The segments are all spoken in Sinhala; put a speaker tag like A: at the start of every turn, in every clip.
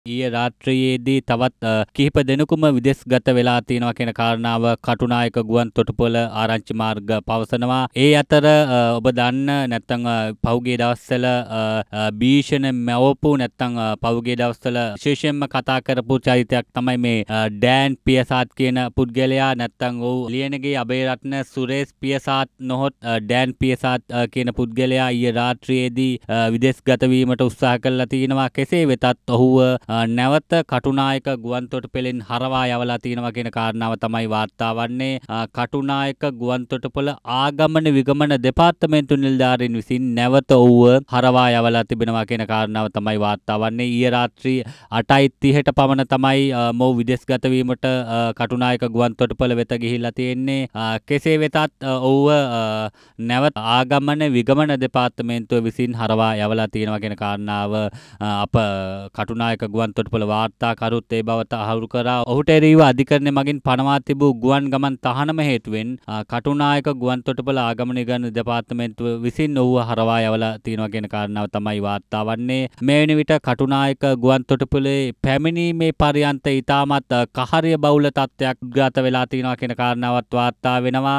A: ඊයේ රාත්‍රියේදී තවත් කිහිප දෙනෙකුම විදේශගත වෙලා තියෙනවා කියන කාරණාව කටුනායක ගුවන් තොටුපොළ ආරංචි මාර්ග පවසනවා. ඒ අතර ඔබ දන්න නැත්නම් පහුගිය දවස්වල භීෂණ මැවපු නැත්නම් පහුගිය දවස්වල විශේෂයෙන්ම කතා කරපු චරිතයක් තමයි මේ ඩෑන් පියසාත් කියන පුද්ගලයා. නැත්නම් ඔහු ලියනගේ අබේරත්න සුරේෂ් පියසාත් නොහොත් ඩෑන් පියසාත් කියන පුද්ගලයා ඊයේ රාත්‍රියේදී විදේශගත වීමට උත්සාහ කළා තියෙනවා. කෙසේ වෙතත් ඔහුව නැවත කටුනායක ගුවන් තොටුපළෙන් හරවා යවලා තියෙනවා කියන කාරණාව තමයි වාර්තා වන්නේ. කටුනායක ගුවන් තොටුපළ ආගමන විගමන දෙපාර්තමේන්තු නිලධාරීන් විසින් නැවත ඔහුව හරවා යවලා තිබෙනවා කියන කාරණාව තමයි වාර්තා වන්නේ. ඊයේ රාත්‍රී 8:30ට පමණ තමයි මොහු විදේශගත වීමට කටුනායක ගුවන් තොටුපළ වෙත ගිහිල්ලා තියෙන්නේ. කෙසේ වෙතත් ඔහුව නැවත ආගමන විගමන දෙපාර්තමේන්තුව විසින් හරවා යවලා තියෙනවා කියන කාරණාව අප කටුනායක ගුවන් තොටුපළ වාර්තාකරුත් ඒ බව තහවුරු කරා. ඔහුට එරෙහිව අධිකරණය මගින් පනවා තිබූ ගුවන් ගමන් තහනම හේතුවෙන් කටුනායක ගුවන් තොටුපළ ආගමන විගමන දෙපාර්තමේන්තුව විසින් ඔහුව හරවා යවලා තියෙනවා කියන කාරණාව තමයි වාර්තා වන්නේ. මේ වෙන විට කටුනායක ගුවන් තොටුපළේ පැමිණීමේ පරියන්ත ඉතාමත් කහරිය බහුල තත්ත්වයක් උද්ඝාත වෙලා තියෙනවා කියන කාරණාවත් වාර්තා වෙනවා.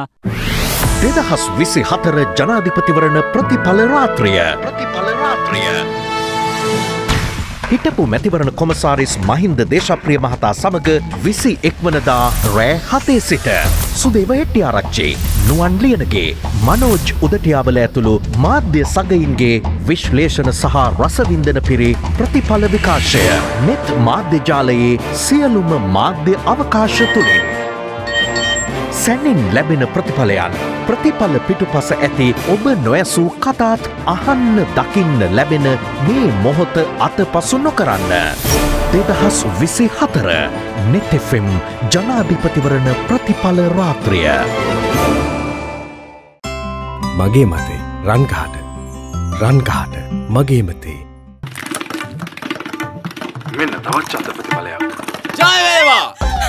B: 2024 ජනාධිපතිවරණ ප්‍රතිඵල රාත්‍රිය හිටපු මැතිවරණ කොමසාරිස් මහින්ද දේශප්‍රිය මහතා සමග 21 වනදා රෑ 7 සිට සුදේව හෙට්ටිආරච්චි නුවන් ලියනගේ මනෝජ් උදටියාවල ඇතුළු මාධ්‍ය සගයින්ගේ විශ්ලේෂණ සහ රසවින්දන පිරි ප්‍රතිඵල විකාශය net මාධ්‍ය ජාලයේ සියලුම මාධ්‍ය අවකාශ තුලින් සැනින් ලැබෙන ප්‍රතිඵලයන් ප්‍රතිඵල පිටුපස ඇති ඔබ නොඇසූ කතාත් අහන්න දකින්න ලැබෙන මේ මොහොත අතපසු නොකරන්න. 2024 net FM ජනාධිපතිවරණ ප්‍රතිඵල රාත්‍රිය.
C: මගේ මතේ රන්ගහට මගේ මතේ.
D: මෙන්න තවත් ඡන්ද ප්‍රතිඵලයක්.
E: ජය වේවා!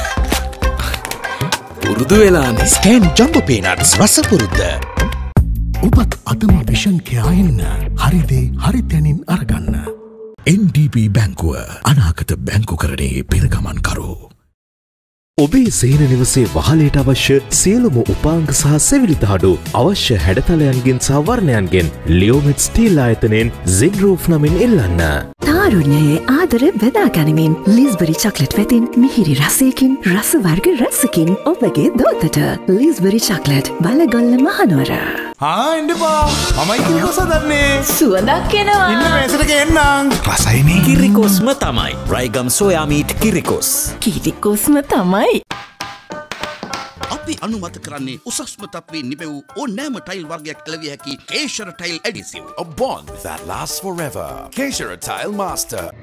E: පුරුදු වෙලානේ.
B: ස්කෑන් ජම්බෝ පීනට්ස් රස පුරුද්ද.
C: ඔබත් අදම විෂන් කයා එන්න. හරිදේ හරි තැනින් අරගන්න. NDB බැංකුව අනාගත බැංකුකරණයේ පෙරගමන් කරෝ. ඔබේ සේන නිවසේ වහලයට අවශ්‍ය සියලුම උපාංග සහ සෙවිලි තහඩු අවශ්‍ය හැඩතලයන්ගෙන් සහ වර්ණයන්ගෙන් ලියෝමෙට් ස්ටීල් ආයතනයෙන් ZenRoof නමින් එල්ලන්න.
F: තාරුණ්‍යයේ ආදර බෙදා ගනිමින් ලිස්බරි චොක්ලට් වෙතින් මිහිරි රසයකින් රස වර්ග රසකින් ඔබගේ දෝතට ලිස්බරි චොක්ලට් බලගොල්ල මහනුවර.
D: එන්නපා මමයි කිරිකොස් හදන්නේ.
F: සුවඳක් එනවා.
D: ඉන්න මේසට ගේන්නම්.
E: රසයිනේ. කිරිකොස්ම තමයි. රයිගම් සෝයා මීට් කිරිකොස්.
F: කිරිකොස්ම තමයි.
G: අපි අනුමත කරන්නේ උසස්ම තත්ත්වයෙන් නිපැවූ ඕනෑම ටයිල් වර්ගයක් එළවිය හැකි Keshara tile adhesive.
H: A bond that lasts forever. Thushara Tile Master.